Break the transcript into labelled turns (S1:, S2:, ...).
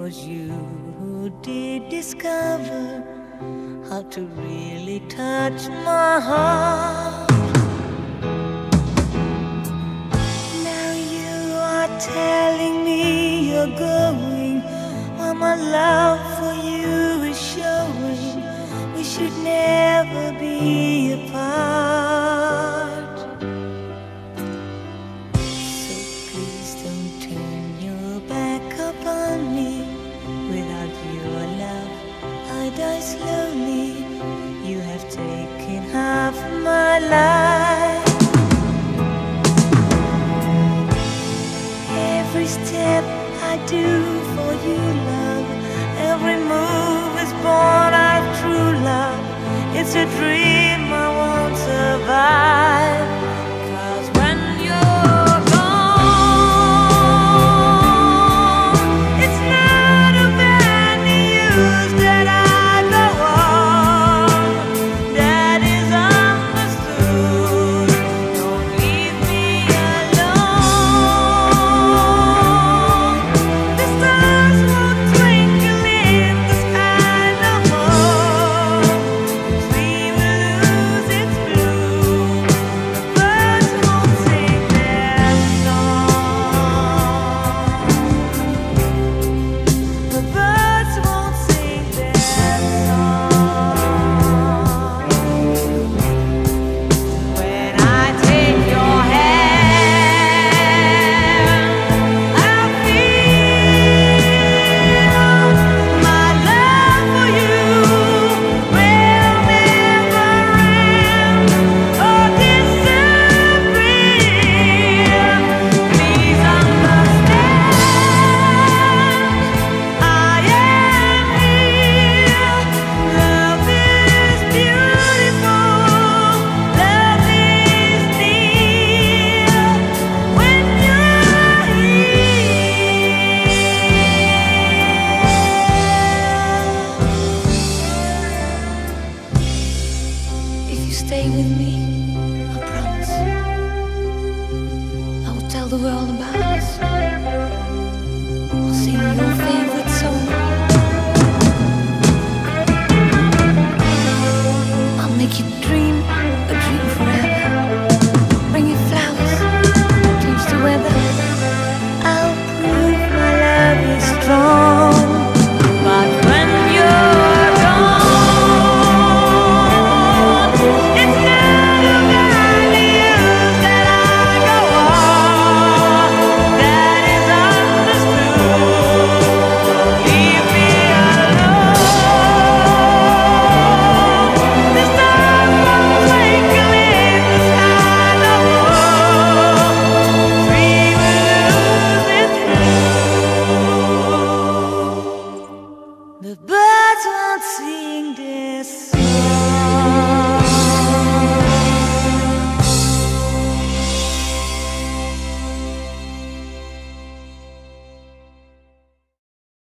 S1: 'Twas you who did discover how to really touch my heart. Now you are telling me you're going, while my love for you is showing. We should never be apart. So please don't turn your back upon me. Without your love, I die slowly. You have taken half my life. Every step I do for you, love, every move is born out of true love. It's a dream I won't survive. 'Cause when you're gone, it's not of any use that I go on. That is understood. Don't leave me alone. The stars won't twinkle in the sky no more. We will lose its blue. The birds won't sing their song. The birds won't sing their song. When I take your hand, I feel my love for you will never end or disappear. Please understand, I am here. Love is beautiful, love is near when you're here. If you stay with me, I promise I will tell the world about us. I'll sing your favorite song. I'll make you dream a dream forever. Bring you flowers, change the weather. I'll prove my love is strong. But when you're gone, it's not of any use that I go on. That is understood. Don't leave me alone. The stars won't twinkle in the sky no more. We will lose its blue. The birds won't sing this song.